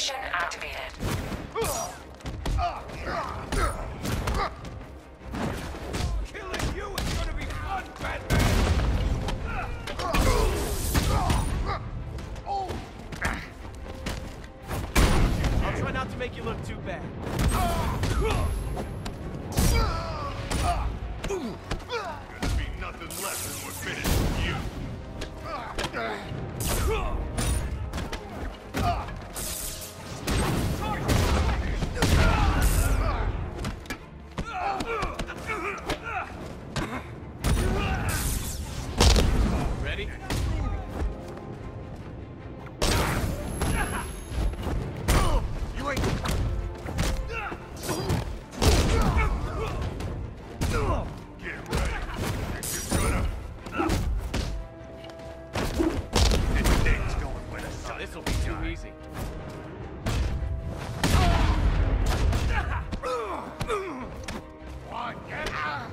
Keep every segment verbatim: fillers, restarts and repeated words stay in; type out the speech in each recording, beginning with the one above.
Simulation activated. Killing you is gonna be fun, Batman! I'll try not to make you look too bad. Gonna be nothing less than we're finished with you. Ready? You ain't... Get ready. You're gonna... This thing's going where the sun This'll be too easy. Come on, get out!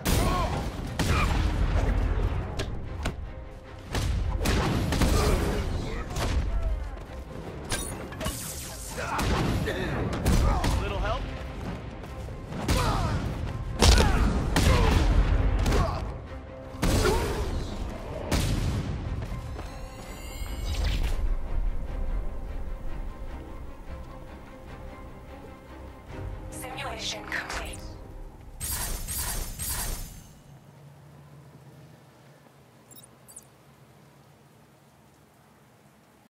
Little help? Simulation complete.